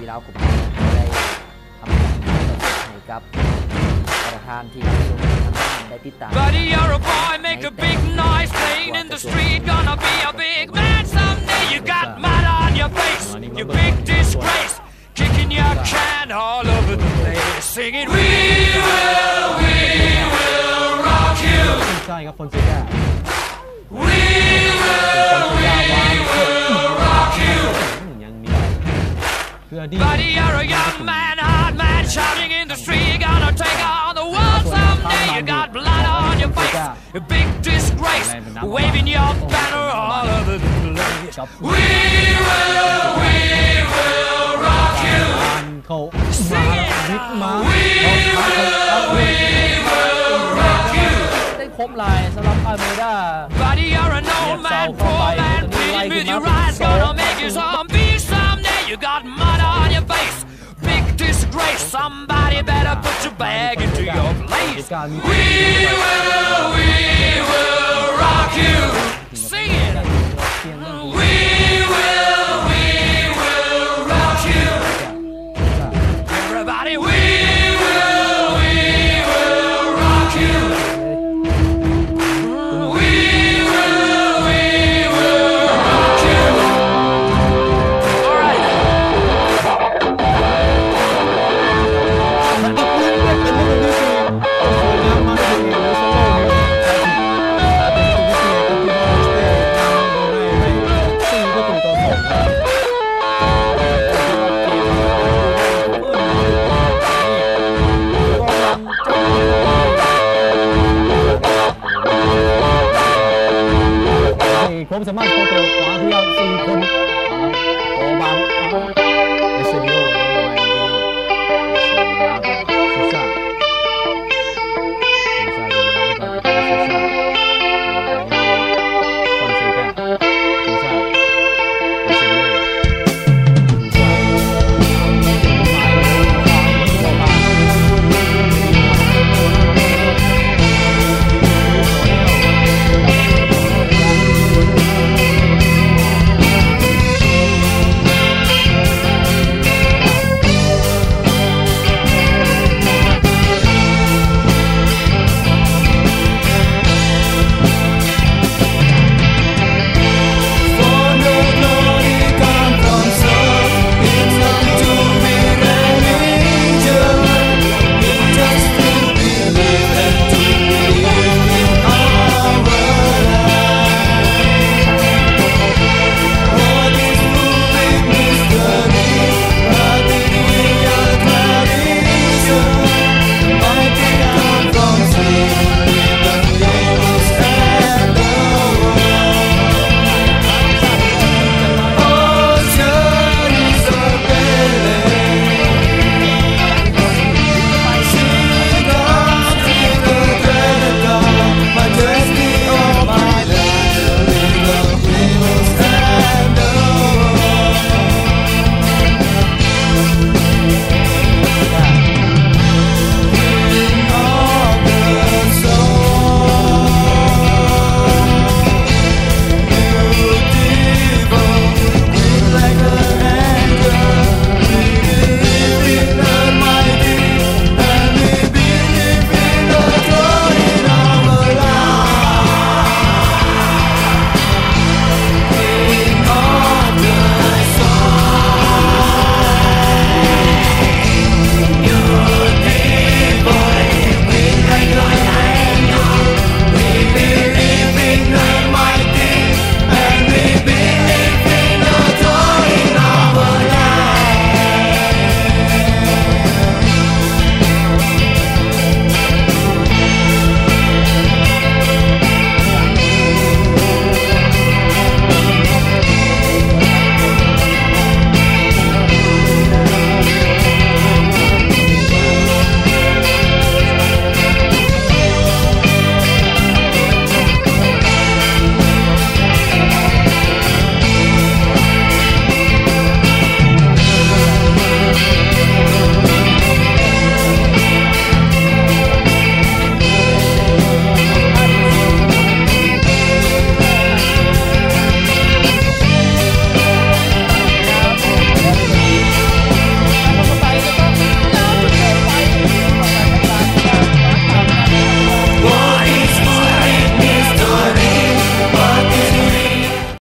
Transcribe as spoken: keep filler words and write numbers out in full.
แล้วผมได้ทำการให้กับประธานที่ได้ติดตาม Buddy, you're a boy, make a big noise playing in the street. Gonna be a big man someday. You got mud on your face, you big disgrace. Kicking your can all over the place, singing We will, we will rock you. ใช่ครับฟอนเซก้า We will, we will rock you. ยังมีเพื่อดี Buddy, you're a young man, hard man, shouting in the street. Gonna take on the world someday. You got blood on your face, a big disgrace, waving your banner all over the place. We will, we will rock you. เขามาวิกมา We will, we will rock you. ได้ครบลายสำหรับอาร์เมด้า Buddy, you're an old man, poor man, pleading with your eyes. Gonna make you zombie someday. You got mud on your face, big disgrace. Somebody better put your bag into your place. We will, we will rock you. Sing it. We